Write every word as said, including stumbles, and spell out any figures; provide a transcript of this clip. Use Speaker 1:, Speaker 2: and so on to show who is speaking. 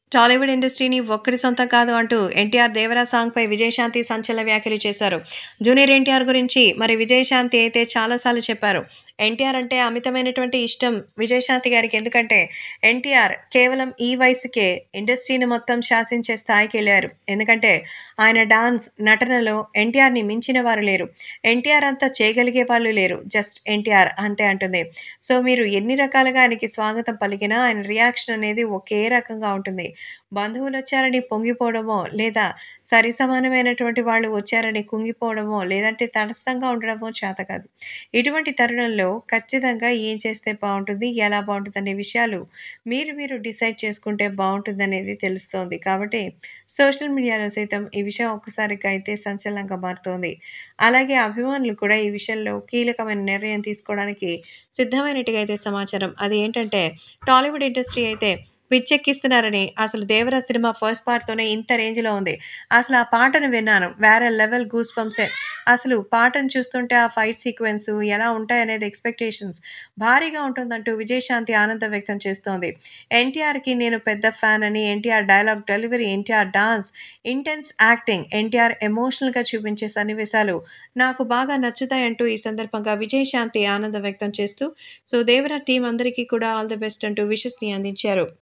Speaker 1: టాలీవుడ్ ఇండస్ట్రీని ఒక్కరి సొంతం కాదు అంటూ ఎన్టీఆర్ 'దేవరా' సాంగ్‌పై విజయశాంతి సంచలన వ్యాఖ్యలు చేశారు. జూనియర్ ఎన్టీఆర్ గురించి మరి విజయశాంతి అయితే చాలా సార్లు చెప్పారు. ఎన్టీఆర్ అంటే అమితమైనటువంటి ఇష్టం విజయశాంతి గారికి. ఎందుకంటే ఎన్టీఆర్ కేవలం ఈ వయసుకే ఇండస్ట్రీని మొత్తం శాసించే స్థాయికెళ్లారు. ఎందుకంటే ఆయన డాన్స్, నటనలో ఎన్టీఆర్‌ని మించిన వారు లేరు. ఎన్టీఆర్ అంతా చేయగలిగే వాళ్ళు లేరు. జస్ట్ ఎన్టీఆర్ అంతే అంటుంది. సో మీరు ఎన్ని రకాలుగా ఆయనకి స్వాగతం పలికినా ఆయన రియాక్షన్ అనేది ఒకే రకంగా ఉంటుంది. బంధువులొచ్చారని పొంగిపోవడమో, లేదా సరిసమానమైనటువంటి వాళ్ళు వచ్చారని కుంగిపోవడమో, లేదంటే తటస్థంగా ఉండడమో చేత కాదు. ఇటువంటి తరుణంలో ఖచ్చితంగా ఏం చేస్తే బావుంటుంది, ఎలా బావుంటుందనే విషయాలు మీరు మీరు డిసైడ్ చేసుకుంటే బావుంటుందనేది తెలుస్తోంది. కాబట్టి సోషల్ మీడియాలో సైతం ఈ విషయం ఒక్కసారిగా అయితే సంచలనంగా మారుతోంది. అలాగే అభిమానులు కూడా ఈ విషయంలో కీలకమైన నిర్ణయం తీసుకోవడానికి సిద్ధమైనట్టుగా అయితే సమాచారం. అది ఏంటంటే టాలీవుడ్ ఇండస్ట్రీ అయితే పిచ్చెక్కిస్తున్నారని, అసలు 'దేవరా' సినిమా ఫస్ట్ పార్ట్‌తోనే ఇంత రేంజ్‌లో ఉంది. అసలు ఆ పాటను విన్నాను. వేరే లెవెల్ గూస్ బంప్సే. అసలు పాటను చూస్తుంటే ఆ ఫైట్ సీక్వెన్సు ఎలా ఉంటాయనేది ఎక్స్‌పెక్టేషన్స్ భారీగా ఉంటుందంటూ విజయశాంతి ఆనందం వ్యక్తం చేస్తోంది. ఎన్టీఆర్‌కి నేను పెద్ద ఫ్యాన్ అని, NTR dialogue delivery, NTR dance, intense acting, NTR ఎమోషనల్‌గా చూపించే సన్నివేశాలు నాకు బాగా నచ్చుతాయంటూ ఈ సందర్భంగా విజయశాంతి ఆనందం వ్యక్తం చేస్తూ, సో 'దేవరా' టీమ్ అందరికీ కూడా ఆల్ ది బెస్ట్ అంటూ విషెస్‌ని అందించారు.